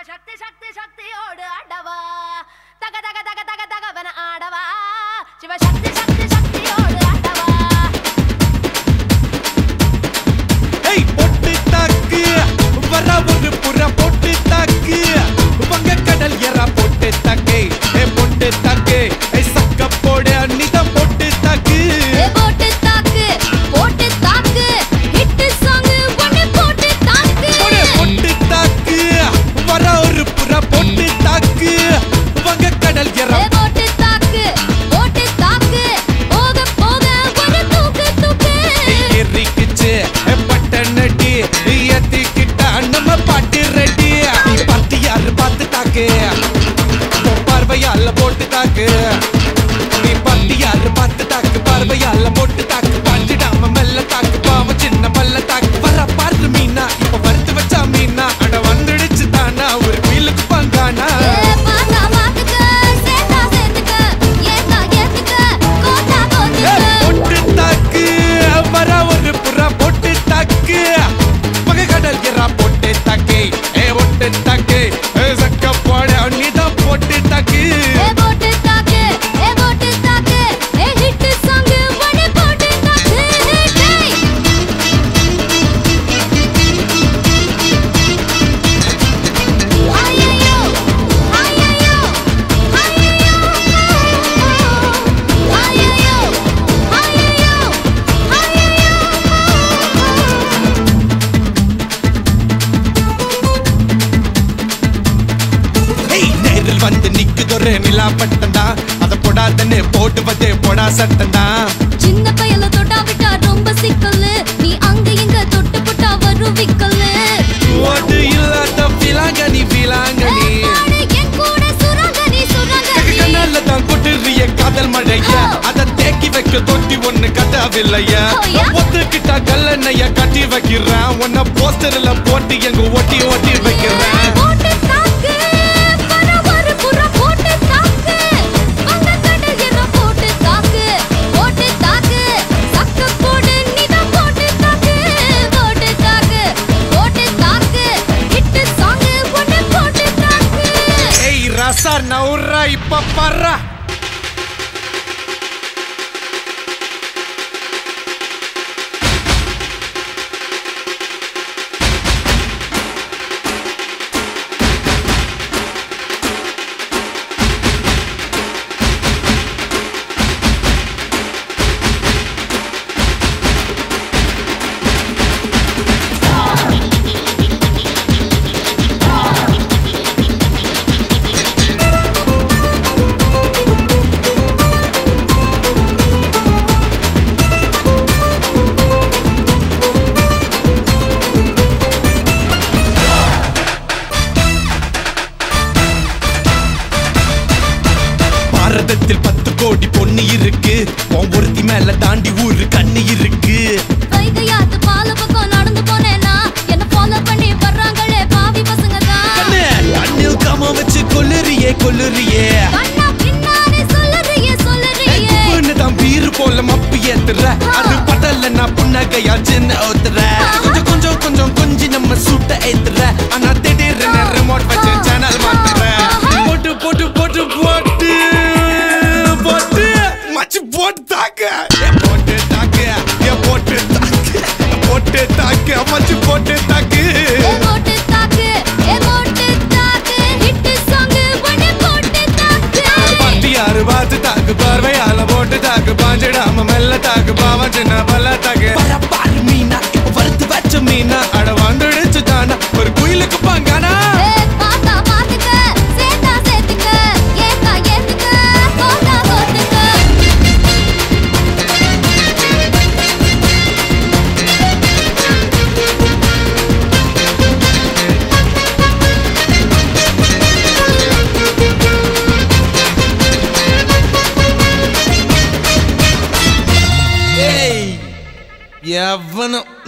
శక్తి శక్తి శక్తి ఓడు ఆడవా తగ తగ తగ తగ తగవన ఆడవా శివ శక్తి శక్తి శక్తి ఓడు ఆడవా ஏய் பொட்டு தாக்கு வர ஒரு புற பொட்டு தாக்கு வங்க கடல் எறா பொட்டு தாக்கு ஏ பொட்டு தாக்கு ஏ சக்க போடு அன்னிதான் பொட்டு தாக்கு ஏ பொட்டு தாக்கு ஹிட் சாங் ஒன்னு பொட்டு தாக்கு பொட்டு தாக்கு வர ஒரு புற பொட்டு தாக்கு வங்க கடல் எறா ஏ பொட்டு தாக்கு போக போக ஒரு தூக்கு தூக்கு ஏறிக்கிச்சு பட்டனடி ஏத்திக்கிட்ட நம்ம பாட்டு ரெடி நீ பார்த்து யாரு பார்த்து தாக்கு பார்வையால போட்டு தாக்கு நீ பார்த்து யாரு பார்த்து தாக்கு பார்வையால போட்டு தாக்கு பாஞ்சிடாம மெல்ல தாக்கு பாவம் சின்ன பல்ல தாக்கு வர பாரு மீனா இப்ப வறுத்து வச்சா மீனா அட வந்துடுச்சு தானா ஒரு வீலுக்கு பங்கானா பொட்டு தாக்கு வர ஒரு புறா பொட்டு தாக்கு மக கடல் எறா பொட்டு தாக்கு ஏ பொட்டு தாக்கு சக்க போட நீதான் பொட்டு தாக்கு ஹிட் சாங் ஒன்னு பொட்டு தாக்கு நேரில் வந்து நிக்குதொரு நிலா பட்டந்தா அத போடாதன்னு போட்டுவதே போடா சட்டந்தா சின்ன பையல தொட்டா விட்டா ரொம்ப சிக்கல்லு நீ அங்க இங்க தொட்டு புட்டா வரும் விக்கல்லு ஓட்டு இல்லாத விலாங்கனி விலாங்கனி என் கூட சுரங்கனி கண்ணால தான் கொட்டுறிய காதல் மழைய அத தேக்கி வைக்க தொட்டி ஒண்ணு கட்டவில்லைய ஒத்துக்கிட்டா கல்லணைய கட்டி வைக்கிறேன் உன்ன போஸ்டர்ல போட்டு எங்க ஓட்டி ஓட்டி வைக்கிறேன் போட்டு தாக்கு வர ஒரு புற போட்டு தாக்கு வந்த கடல் எற போட்டு தாக்கு சக்க போடு நீதான் போட்டு தாக்கு ஹிட் சாங் ஒன்னு போட்டு தாக்கு ஏய் ரசா நவுரா இப்ப பர்றா பாரதத்தில் 10 கோடி பொண்ணு இருக்கு ஒருத்தி மேல தாண்டி ஊரு கண்ணு இருக்கு வைகையாத்து பால பக்கம் நடந்து போனேனா என்ன ஃபாலோ பண்ணி வர்றாங்களே பாவி பசங்க தான் கண்ணில் கம வச்சு கொல்லுறியே கண்ணா பின்னாடி சொல்லறியே உப்புன்னு தான் பீரு போல மப்பு ஏத்துற அது படல நான் புன்னகையா சின்ன ஓத்துற கொஞ்சம் கொஞ்சி நம்ம சூட்ட ஏத்துற ஆனா திடீர்னு ரிமோட் வச்சு சேனல் மாத்துற போட்டு போட்டு போட்டு போட்டு போட்டு மச்சி போட்டு தாக்கு போட்டு தாக்கு போட்டு தாக்கு போட்டு தாக்கு மச்சி போட்டு தாக்கு ஹிட் சாங் ஒன்னு போட்டு தாக்கு யாரு பார்த்து தாக்கு பார்வையால போட்டு தாக்கு பாஞ்சிடாம மெல்ல தாக்கு பாவம் சின்ன பல்ல தாக்கு பாரு மீனா இப்ப வறுத்து வச்ச மீனா அட வந்துடுச்சு தானா ஒரு குயிலுக்கு பங்கானா பாத்தா பாத்துக்க சேத்தா சேத்துக்க ஏத்தா ஏத்துக்க போட்டா போட்டுக்க எவனும்